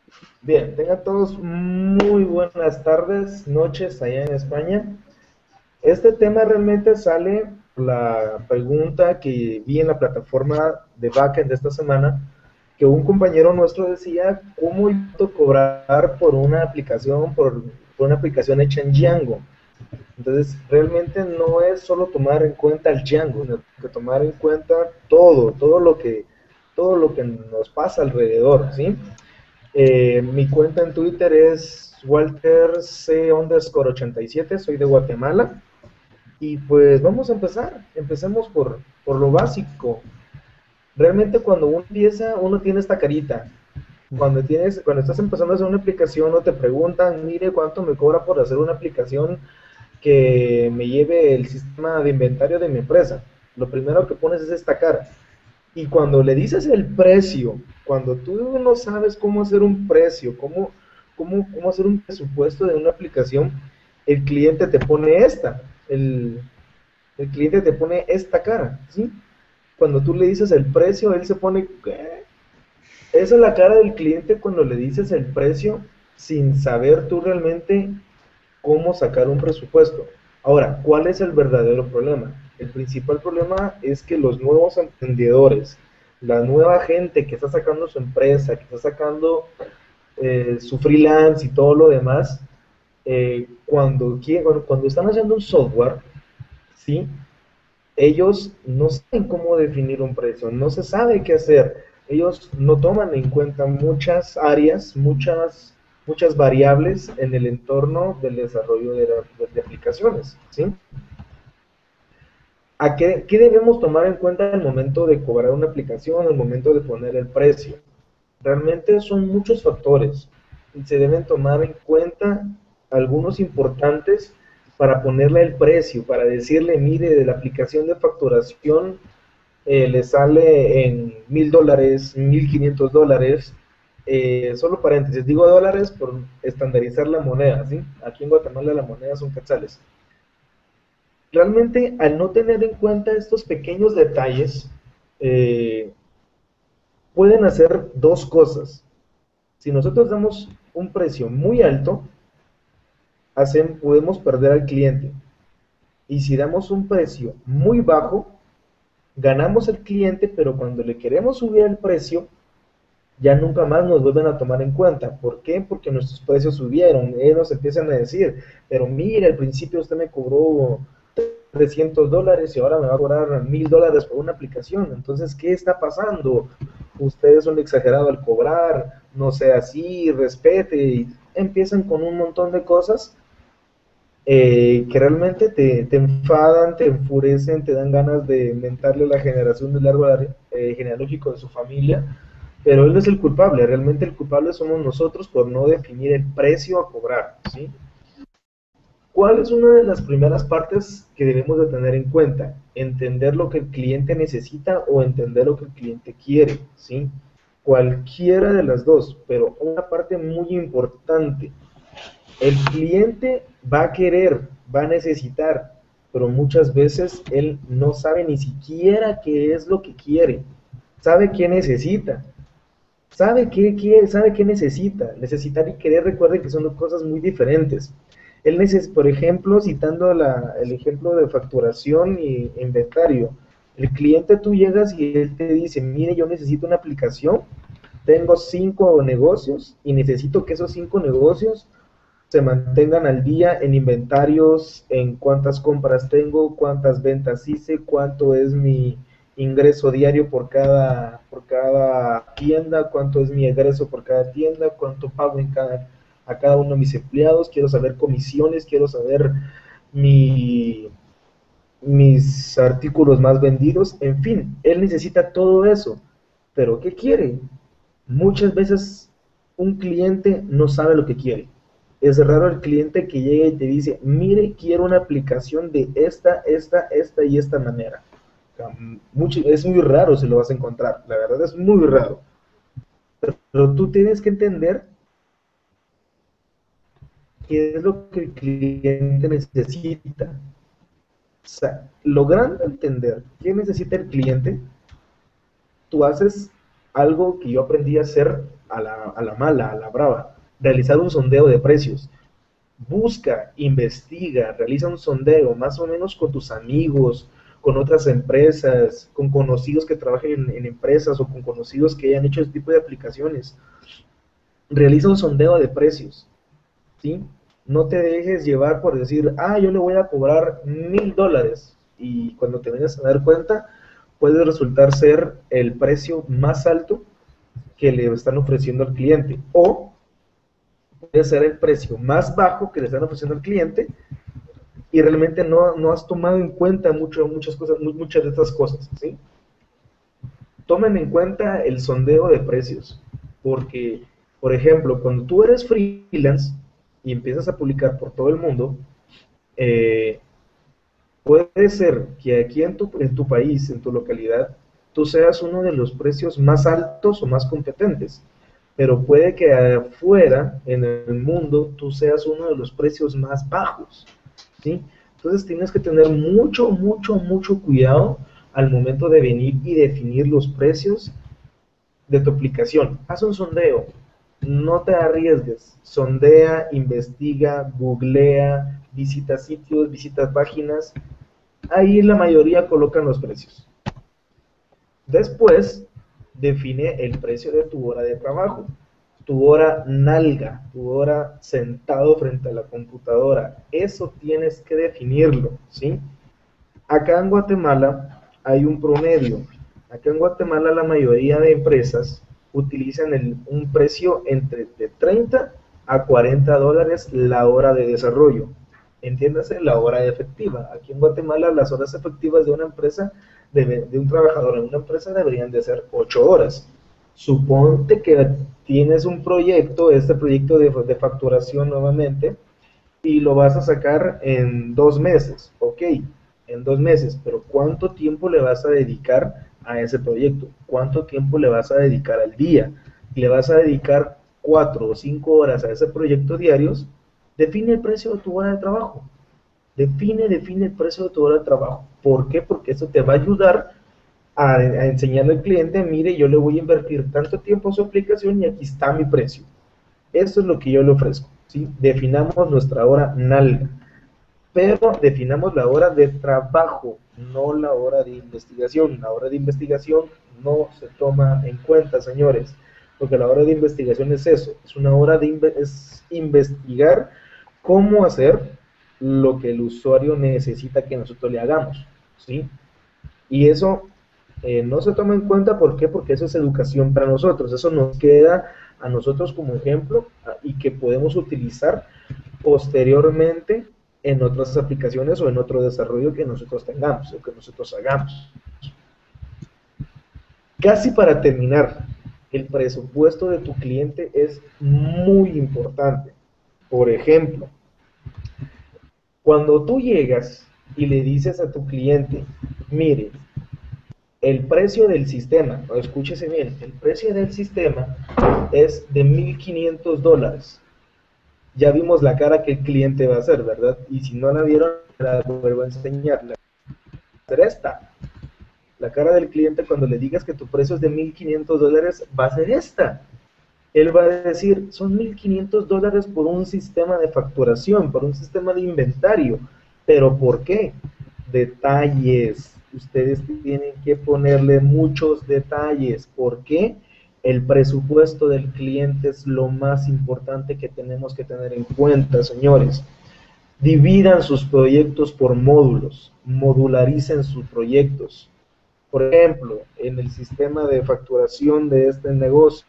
Bien, tengan todos muy buenas tardes, noches allá en España. Este tema realmente sale la pregunta que vi en la plataforma de backend de esta semana, que un compañero nuestro decía cómo cobrar por una aplicación, por una aplicación hecha en Django. Entonces, realmente no es solo tomar en cuenta el Django, sino que tomar en cuenta todo lo que nos pasa alrededor, ¿sí? Mi cuenta en Twitter es Walter C_87, soy de Guatemala. Y pues vamos a empezar. Empecemos por lo básico. Realmente cuando uno empieza, uno tiene esta carita. Cuando estás empezando a hacer una aplicación, no te preguntan, mire cuánto me cobra por hacer una aplicación que me lleve el sistema de inventario de mi empresa. Lo primero que pones es esta cara. Y cuando le dices el precio, cuando tú no sabes cómo hacer un precio, cómo hacer un presupuesto de una aplicación, el cliente te pone el cliente te pone esta cara, ¿sí? Cuando tú le dices el precio, él se pone, ¿qué? Esa es la cara del cliente cuando le dices el precio sin saber tú realmente cómo sacar un presupuesto. Ahora, ¿cuál es el verdadero problema? El principal problema es que los nuevos emprendedores, la nueva gente que está sacando su empresa, que está sacando su freelance y todo lo demás, cuando están haciendo un software, ¿sí? Ellos no saben cómo definir un precio, no se sabe qué hacer. Ellos no toman en cuenta muchas áreas, muchas variables en el entorno del desarrollo de aplicaciones, ¿sí? ¿Qué debemos tomar en cuenta al momento de cobrar una aplicación, al momento de poner el precio? Realmente son muchos factores y se deben tomar en cuenta algunos importantes para ponerle el precio, para decirle, mire, de la aplicación de facturación le sale en $1,000, $1,500. Solo paréntesis, digo dólares por estandarizar la moneda, ¿sí? Aquí en Guatemala la moneda son quetzales. Realmente, al no tener en cuenta estos pequeños detalles, eh, pueden hacer dos cosas. Si nosotros damos un precio muy alto, podemos perder al cliente. Y si damos un precio muy bajo, ganamos el cliente, pero cuando le queremos subir el precio, ya nunca más nos vuelven a tomar en cuenta. ¿Por qué? Porque nuestros precios subieron. Ellos empiezan a decir, pero mire, al principio usted me cobró $300 y ahora me va a cobrar $1,000 por una aplicación. Entonces, ¿qué está pasando? Ustedes son exagerados al cobrar, no sea así, respete. Y empiezan con un montón de cosas que realmente te enfadan, te enfurecen, te dan ganas de mentarle la generación del árbol genealógico de su familia, pero él no es el culpable, realmente el culpable somos nosotros por no definir el precio a cobrar, ¿sí? ¿Cuál es una de las primeras partes que debemos de tener en cuenta? Entender lo que el cliente necesita o entender lo que el cliente quiere, ¿sí? Cualquiera de las dos, pero una parte muy importante, el cliente va a querer, va a necesitar, pero muchas veces él no sabe ni siquiera qué es lo que quiere, sabe qué necesita, sabe qué quiere, sabe qué necesita. Necesitar y querer, recuerden que son dos cosas muy diferentes. Por ejemplo, citando el ejemplo de facturación y inventario, el cliente tú llegas y él te dice, mire, yo necesito una aplicación, tengo 5 negocios y necesito que esos 5 negocios se mantengan al día en inventarios, en cuántas compras tengo, cuántas ventas hice, cuánto es mi ingreso diario por cada tienda, cuánto es mi egreso por cada tienda, cuánto pago a cada uno de mis empleados, quiero saber comisiones, quiero saber mi, mis artículos más vendidos, en fin, él necesita todo eso. Pero ¿qué quiere? Muchas veces un cliente no sabe lo que quiere. Es raro el cliente que llega y te dice, mire, quiero una aplicación de esta y esta manera. Es muy raro si lo vas a encontrar, la verdad es muy raro. Pero tú tienes que entender qué es lo que el cliente necesita. O sea, logrando entender qué necesita el cliente, tú haces algo que yo aprendí a hacer a la mala, a la brava, realizar un sondeo de precios. Busca, investiga, realiza un sondeo, más o menos con tus amigos, con otras empresas, con conocidos que trabajen en empresas o con conocidos que hayan hecho este tipo de aplicaciones. Realiza un sondeo de precios, ¿sí? No te dejes llevar por decir, yo le voy a cobrar $1000 y cuando te vengas a dar cuenta puede resultar ser el precio más alto que le están ofreciendo al cliente o puede ser el precio más bajo que le están ofreciendo al cliente y realmente no has tomado en cuenta muchas cosas, muchas de estas cosas, ¿sí? Tomen en cuenta el sondeo de precios, porque, por ejemplo, cuando tú eres freelance y empiezas a publicar por todo el mundo, eh, puede ser que aquí en tu país, en tu localidad, tú seas uno de los precios más altos o más competentes, pero puede que afuera, en el mundo, tú seas uno de los precios más bajos, ¿sí? Entonces tienes que tener mucho cuidado al momento de venir y definir los precios de tu aplicación. Haz un sondeo, no te arriesgues, sondea, investiga, googlea, visita sitios, visita páginas, ahí la mayoría colocan los precios. Después, define el precio de tu hora de trabajo, tu hora nalga, tu hora sentado frente a la computadora. Eso tienes que definirlo, ¿sí? Acá en Guatemala hay un promedio. Acá en Guatemala la mayoría de empresas utilizan un precio entre de 30 a $40 la hora de desarrollo. Entiéndase, la hora efectiva. Aquí en Guatemala las horas efectivas de una empresa, de un trabajador en una empresa deberían de ser 8 horas. Suponte que tienes un proyecto, este proyecto de facturación nuevamente, y lo vas a sacar en 2 meses, ok, en 2 meses, pero ¿cuánto tiempo le vas a dedicar a ese proyecto? ¿Cuánto tiempo le vas a dedicar al día? ¿Le vas a dedicar 4 o 5 horas a ese proyecto diarios? Define el precio de tu hora de trabajo. Define el precio de tu hora de trabajo. ¿Por qué? Porque eso te va a ayudar a enseñarle al cliente, mire, yo le voy a invertir tanto tiempo a su aplicación y aquí está mi precio. Eso es lo que yo le ofrezco, ¿sí? Definamos nuestra hora nalga, pero definamos la hora de trabajo, no la hora de investigación. La hora de investigación no se toma en cuenta, señores, porque la hora de investigación es eso, es una hora es investigar cómo hacer lo que el usuario necesita que nosotros le hagamos, ¿sí? Y eso no se toma en cuenta, ¿por qué? Porque eso es educación para nosotros, eso nos queda a nosotros como ejemplo y que podemos utilizar posteriormente en otras aplicaciones o en otro desarrollo que nosotros tengamos o que nosotros hagamos. Casi para terminar, el presupuesto de tu cliente es muy importante. Por ejemplo, cuando tú llegas y le dices a tu cliente, mire, el precio del sistema, o escúchese bien, el precio del sistema es de $1500. Ya vimos la cara que el cliente va a hacer, ¿verdad? Y si no la vieron, la vuelvo a enseñar. Será esta. La cara del cliente cuando le digas que tu precio es de $1500 va a ser esta. Él va a decir, son $1500 por un sistema de facturación, por un sistema de inventario. ¿Pero por qué? Detalles. Ustedes tienen que ponerle muchos detalles. ¿Por qué? El presupuesto del cliente es lo más importante que tenemos que tener en cuenta, señores. Dividan sus proyectos por módulos, modularicen sus proyectos. Por ejemplo, en el sistema de facturación de este negocio,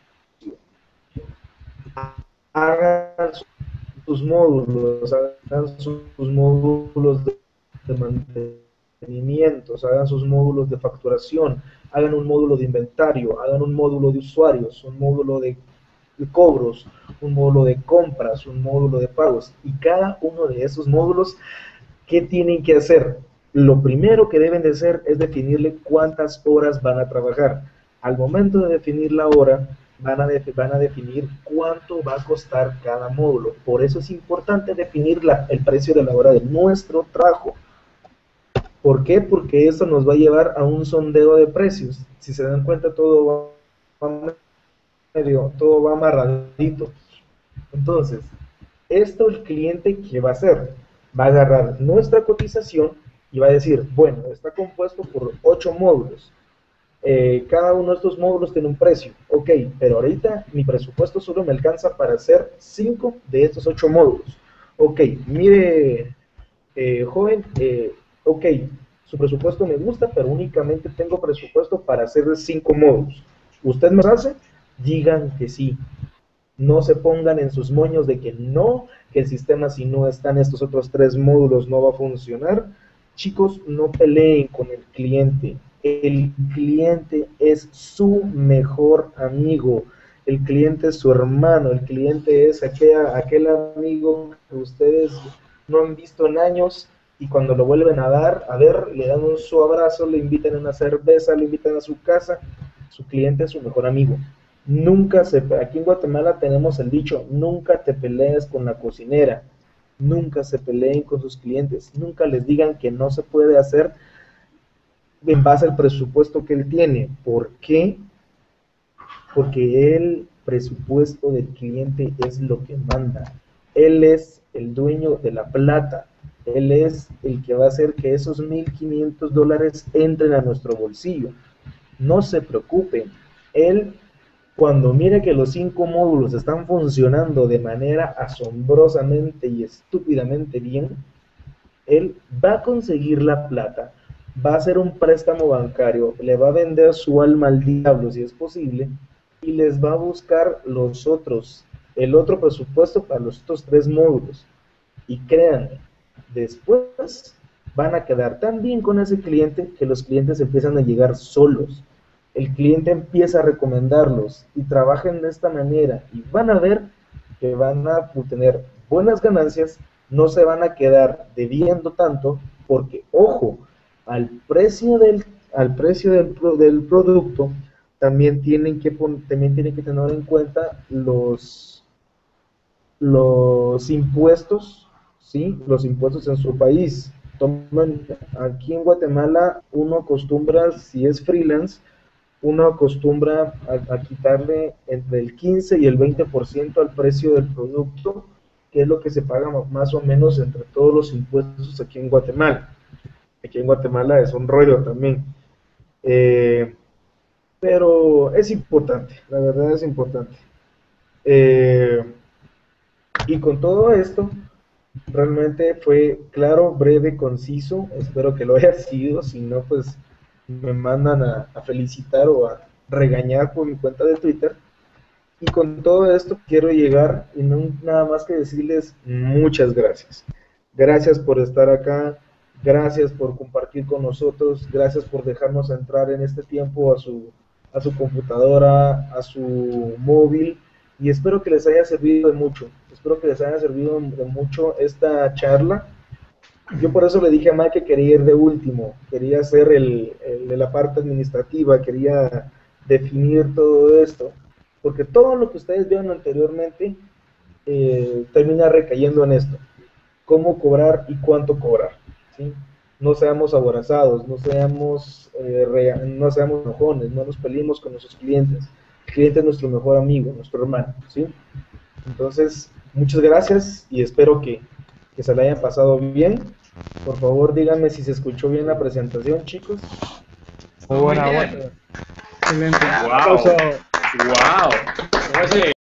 hagan sus módulos, hagan sus módulos de mantenimiento, hagan sus módulos de facturación, hagan un módulo de inventario, hagan un módulo de usuarios, un módulo de cobros, un módulo de compras, un módulo de pagos, y cada uno de esos módulos, ¿qué tienen que hacer? Lo primero que deben de hacer es definirle cuántas horas van a trabajar. Al momento de definir la hora, van a definir cuánto va a costar cada módulo. Por eso es importante definir el precio de la hora de nuestro trabajo. ¿Por qué? Porque eso nos va a llevar a un sondeo de precios. Si se dan cuenta, todo todo va amarradito. Entonces, esto el cliente, ¿qué va a hacer? Va a agarrar nuestra cotización y va a decir, bueno, está compuesto por 8 módulos. Cada uno de estos módulos tiene un precio. Ok, pero ahorita mi presupuesto solo me alcanza para hacer 5 de estos 8 módulos. Ok, mire, joven, ok, su presupuesto me gusta, pero únicamente tengo presupuesto para hacer 5 módulos. ¿Usted me hace? Digan que sí. No se pongan en sus moños de que no, que el sistema si no están estos otros 3 módulos no va a funcionar. Chicos, no peleen con el cliente. El cliente es su mejor amigo. El cliente es su hermano. El cliente es aquel amigo que ustedes no han visto en años y cuando lo vuelven a ver, le dan un su abrazo, le invitan a una cerveza, le invitan a su casa. Su cliente es su mejor amigo. Aquí en Guatemala tenemos el dicho, nunca te pelees con la cocinera, nunca se peleen con sus clientes, nunca les digan que no se puede hacer en base al presupuesto que él tiene. ¿Por qué? Porque el presupuesto del cliente es lo que manda. Él es el dueño de la plata. Él es el que va a hacer que esos $1,500 entren a nuestro bolsillo. No se preocupen. Él, cuando mire que los 5 módulos están funcionando de manera asombrosamente y estúpidamente bien, él va a conseguir la plata, va a hacer un préstamo bancario, le va a vender su alma al diablo si es posible, y les va a buscar el otro presupuesto para los otros 3 módulos. Y créanme, después van a quedar tan bien con ese cliente que los clientes empiezan a llegar solos. El cliente empieza a recomendarlos y trabajan de esta manera y van a ver que van a tener buenas ganancias, no se van a quedar debiendo tanto porque, ojo, al precio del producto también tienen que tener en cuenta los impuestos, ¿sí? Los impuestos en su país. Aquí en Guatemala uno acostumbra, si es freelance, uno acostumbra a quitarle entre el 15 y el 20% al precio del producto, que es lo que se paga más o menos entre todos los impuestos aquí en Guatemala. Aquí en Guatemala es un rollo también. Pero es importante, la verdad es importante. Y con todo esto, realmente fue claro, breve, conciso. Espero que lo haya sido. Si no, pues me mandan a felicitar o a regañar por mi cuenta de Twitter. Y con todo esto quiero llegar y no nada más que decirles muchas gracias. Gracias por estar acá. Gracias por compartir con nosotros. Gracias por dejarnos entrar en este tiempo a su computadora, a su móvil. Y espero que les haya servido de mucho. Espero que les haya servido de mucho esta charla. Yo por eso le dije a Mike que quería ir de último. Quería hacer de la parte administrativa. Quería definir todo esto. Porque todo lo que ustedes vieron anteriormente termina recayendo en esto. Cómo cobrar y cuánto cobrar, ¿sí? No seamos aborazados, no seamos enojones, no nos peleemos con nuestros clientes. El cliente es nuestro mejor amigo, nuestro hermano, ¿sí? Entonces, muchas gracias y espero que se la hayan pasado bien. Por favor, díganme si se escuchó bien la presentación, chicos. Muy buena. Excelente. Wow. Wow.